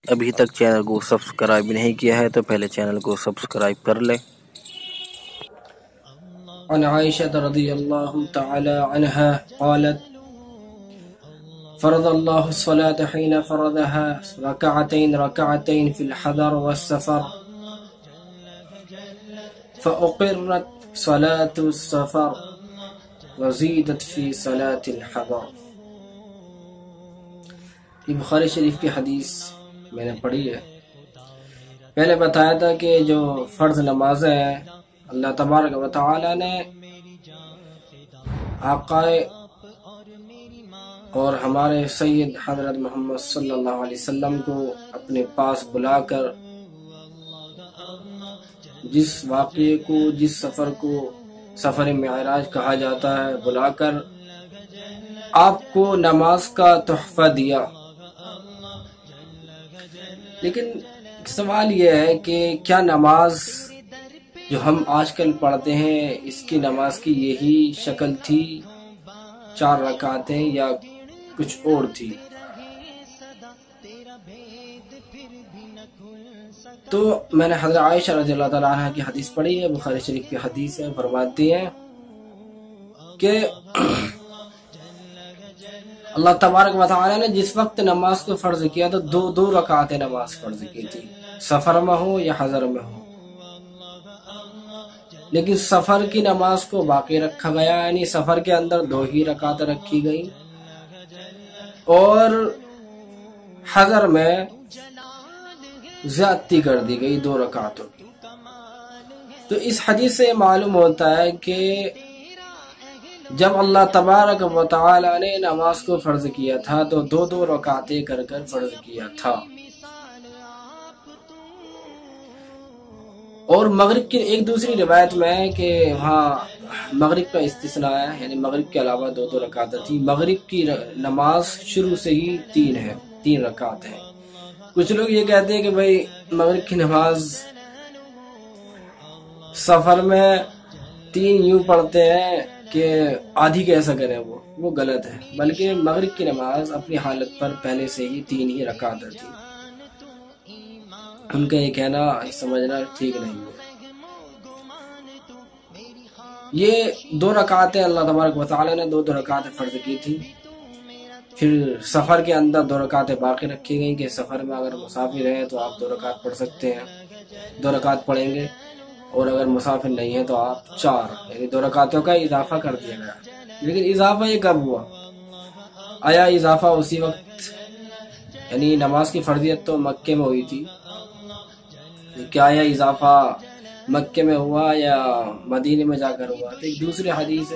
ابھی تک چینل کو سبسکرائب نہیں کیا ہے تو پہلے چینل کو سبسکرائب کر لیں۔ عن عائشة رضی اللہ تعالی عنہا قالت فرض الله الصلاة حين فرضها ركعتين في الحضر والسفر فأقرت صلاة السفر وزيدت في صلاة الحضر۔ یہ بخاری شریف کی حدیث میں نے پڑھی ہے۔ پہلے بتایا تھا کہ جو فرض نمازیں ہیں اللہ تبارک و تعالی نے آقا اور ہمارے سید حضرت محمد صلی اللہ علیہ وسلم کو اپنے پاس بلا کر جس واقعے کو، جس سفر کو سفر معراج کہا جاتا ہے، بلا کر آپ کو نماز کا تحفہ دیا۔ لیکن سوال یہ ہے کہ کیا نماز جو ہم آج کل پڑھتے ہیں اس کی نماز کی یہی شکل تھی، 4 رکعتیں، یا کچھ اور تھی؟ تو میں نے حضرت عائشہ رضی اللہ تعالیٰ عنہ کی حدیث پڑھی ہے، بخاری شریف کی حدیث ہے، فرماتی ہیں کہ اللہ تبارک و تعالی نے جس وقت نماز کو فرض کیا تو 2 رکعتیں نماز فرض کی تھی، سفر میں ہو یا حضر میں ہو۔ لیکن سفر کی نماز کو باقی رکھا گیا، یعنی سفر کے اندر 2 ہی رکعتیں رکھی گئی، اور حضر میں زیادتی کر دی گئی 2 رکعتوں کی۔ تو اس حدیث سے معلوم ہوتا ہے کہ جب اللہ تبارک و تعالی نے نماز کو فرض کیا تھا تو 2 رکعتیں کر کر فرض کیا تھا۔ اور مغرب کی ایک دوسری روایت میں ہے کہ وہاں مغرب کا استثناء ہے، یعنی مغرب کے علاوہ 2 رکعتیں تھی۔ مغرب کی نماز شروع سے ہی 3 رکعت ہے۔ کچھ لوگ یہ کہتے ہیں کہ بھائی مغرب کی نماز سفر میں 3 یوں پڑھتے ہیں کہ آدھی کیسا کریں، وہ غلط ہے، بلکہ مغرب کی نماز اپنی حالت پر پہلے سے ہی 3 ہی رکعتیں تھی۔ ان کا یہ کہنا سمجھنا ٹھیک نہیں ہے۔ یہ 2 رکعتیں اللہ تبارک و تعالی نے 2 رکعتیں فرض کی تھی۔ پھر سفر کے اندر 2 رکعتیں باقی رکھی گئیں کہ سفر میں اگر مسافر ہیں تو آپ 2 رکعت پڑھ سکتے ہیں، 2 رکعت پڑھیں گے، اور اگر مسافر نہیں ہیں تو آپ 4، یعنی 2 رکعتوں کا اضافہ کر دیا گیا۔ لیکن اضافہ یہ کب ہوا؟ آیا اضافہ اسی وقت، یعنی نماز کی فرضیت تو مکے میں ہوئی تھی، کیا یہ اضافہ مکے میں ہوا یا مدینے میں جا کر ہوا؟ تو ایک دوسری حدیث ہے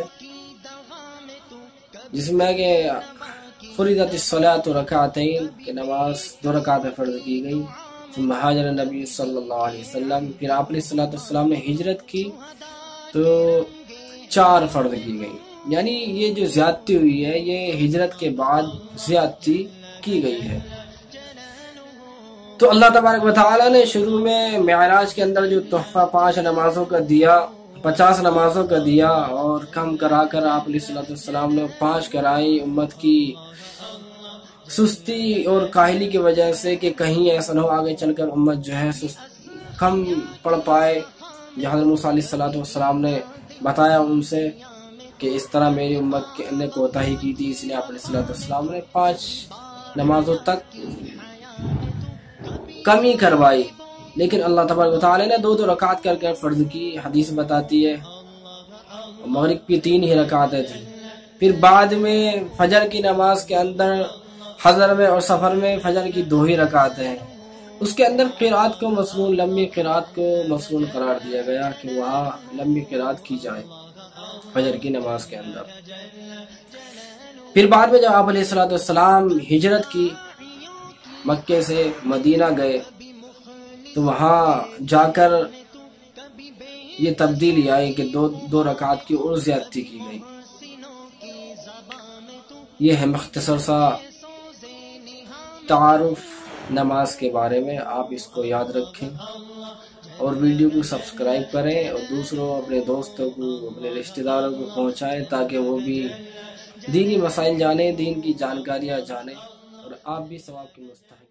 جس میں کہ فرضت الصلاۃ رکعتین، کہ نماز 2 رکعتیں فرض کی گئی۔ ثم ہاجر نبی صلی اللہ علیہ وسلم، پھر آپ علیہ الصلوۃ والسلام نے ہجرت کی تو 4 فرض کی گئی۔ یعنی یہ جو زیادتی ہوئی ہے یہ ہجرت کے بعد زیادتی کی گئی ہے۔ تو اللہ تبارک و تعالی نے شروع میں معراج کے اندر جو تحفہ 5 نمازوں کا دیا، 50 نمازوں کا دیا، اور کم کرا کر آپ علیہ الصلوۃ والسلام نے 5 کرائی، امت کی سستی اور کاہلی کی وجہ سے کہ کہیں ایسا نہ ہو آگے چل کر امت جو ہے کم پڑھ پائے۔ حضرت موسیٰ علیہ الصلوۃ والسلام نے بتایا ان سے کہ اس طرح میری امت نے کوتاہی کی تھی، اس لیے آپ علیہ الصلوۃ والسلام نے 5 نمازوں تک کمی کروائی۔ لیکن اللہ تبارک و تعالی نے 2 رکعت کر کر فرض کی، حدیث بتاتی ہے۔ مغرب کی 3 ہی رکعتیں تھیں۔ پھر بعد میں فجر کی نماز کے اندر حضر میں اور سفر میں فجر کی 2 ہی رکعتیں ہیں۔ اس کے اندر قرات کو مسنون، لمبی قرات کو مسنون قرار دیا گیا کہ وہاں لمبی قرات کی جائے فجر کی نماز کے اندر۔ پھر بعد میں جب آپ علیہ الصلوۃ والسلام ہجرت کی، مکے سے مدینہ گئے، تو وہاں جا کر یہ تبدیلی آئی کہ 2 رکعت کی اور زیادتی کی گئی۔ یہ ہے مختصر سا تعارف نماز کے بارے میں، آپ اس کو یاد رکھیں اور ویڈیو کو سبسکرائب کریں اور دوسروں، اپنے دوستوں کو، اپنے رشتہ داروں کو پہنچائیں تاکہ وہ بھی دینی مسائل جانیں، دین کی جانکاریاں جانیں اور آپ بھی ثواب کے مستحق